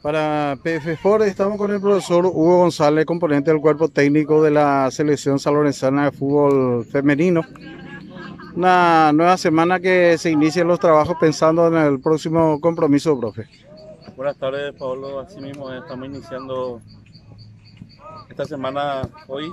Para PF Sport estamos con el profesor Hugo González, componente del cuerpo técnico de la selección salorensana de fútbol femenino. Una nueva semana que se inician los trabajos pensando en el próximo compromiso, profe. Buenas tardes, Pablo. Así mismo estamos iniciando esta semana hoy.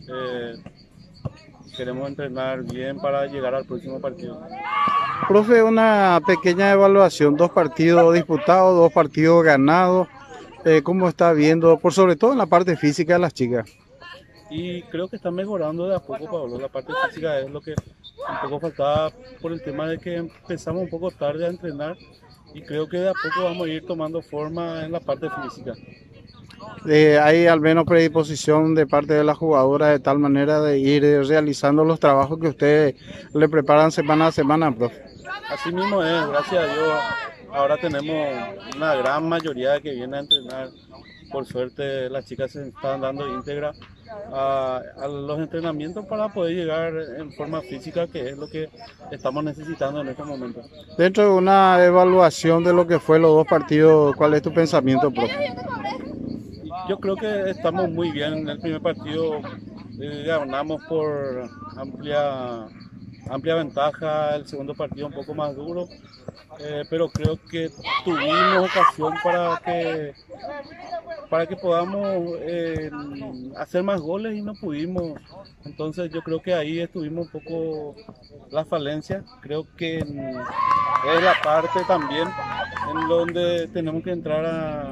Queremos entrenar bien para llegar al próximo partido. Profe, una pequeña evaluación, 2 partidos disputados, 2 partidos ganados. ¿Cómo está viendo, por sobre todo en la parte física de las chicas? Y creo que está mejorando de a poco, Pablo. La parte física es lo que un poco faltaba por el tema de que empezamos un poco tarde a entrenar y creo que de a poco vamos a ir tomando forma en la parte física. ¿Hay al menos predisposición de parte de la jugadora de tal manera de ir realizando los trabajos que ustedes le preparan semana a semana, profe? Así mismo es, gracias a Dios. Ahora tenemos una gran mayoría que viene a entrenar. Por suerte las chicas se están dando íntegra a los entrenamientos para poder llegar en forma física, que es lo que estamos necesitando en este momento. Dentro de una evaluación de lo que fue los 2 partidos, ¿cuál es tu pensamiento, profe? Yo creo que estamos muy bien. En el primer partido ganamos por amplia ventaja, el segundo partido un poco más duro, pero creo que tuvimos ocasión para que podamos hacer más goles y no pudimos. Entonces yo creo que ahí estuvimos un poco la falencia. Creo que es la parte también en donde tenemos que entrar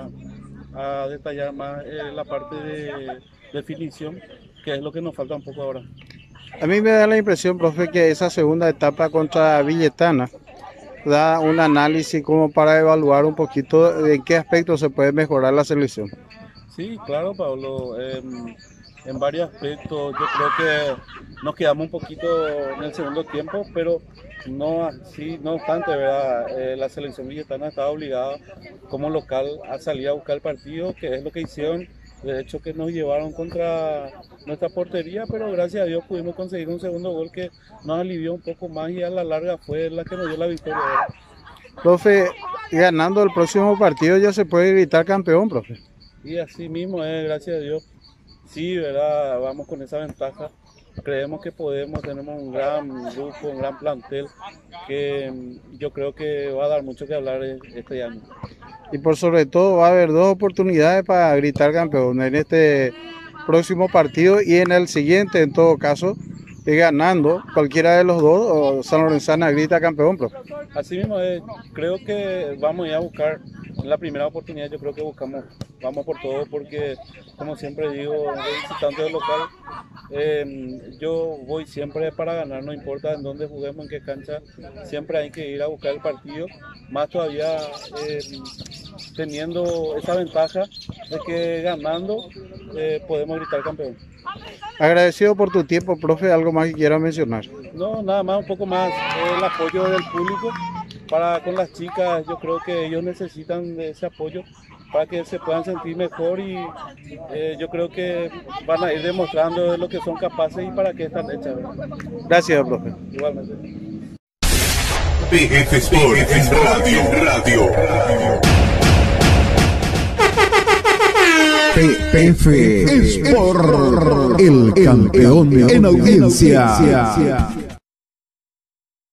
a detallar más la parte de definición, que es lo que nos falta un poco ahora. A mí me da la impresión, profe, que esa segunda etapa contra Villetana da un análisis como para evaluar un poquito en qué aspectos se puede mejorar la selección. Sí, claro, Pablo. En varios aspectos yo creo que nos quedamos un poquito en el segundo tiempo, pero no obstante, ¿verdad? La selección villetana estaba obligada como local a salir a buscar el partido, que es lo que hicieron. De hecho, que nos llevaron contra nuestra portería, pero gracias a Dios pudimos conseguir un segundo gol que nos alivió un poco más y a la larga fue la que nos dio la victoria. Profe, ganando el próximo partido ya se puede gritar campeón, profe. Y así mismo es, gracias a Dios. Sí, ¿verdad? Vamos con esa ventaja. Creemos que podemos, tenemos un gran grupo, un gran plantel que yo creo que va a dar mucho que hablar este año. Y por sobre todo va a haber 2 oportunidades para gritar campeón en este próximo partido y en el siguiente, en todo caso, ganando cualquiera de los dos, Sanlorenzana grita campeón, profe. Así mismo es, creo que vamos a ir a buscar, en la primera oportunidad yo creo que vamos por todo, porque como siempre digo, de visitante del local, yo voy siempre para ganar, no importa en dónde juguemos, en qué cancha, siempre hay que ir a buscar el partido, más todavía teniendo esa ventaja de que ganando podemos gritar campeón. Agradecido por tu tiempo, profe, ¿algo más que quieras mencionar? No, nada más, un poco más el apoyo del público con las chicas. Yo creo que ellos necesitan de ese apoyo para que se puedan sentir mejor y yo creo que van a ir demostrando de lo que son capaces y para qué están hechas. Gracias, profe. Igualmente. PF Sport en radio. PF Sport, el campeón en audiencia.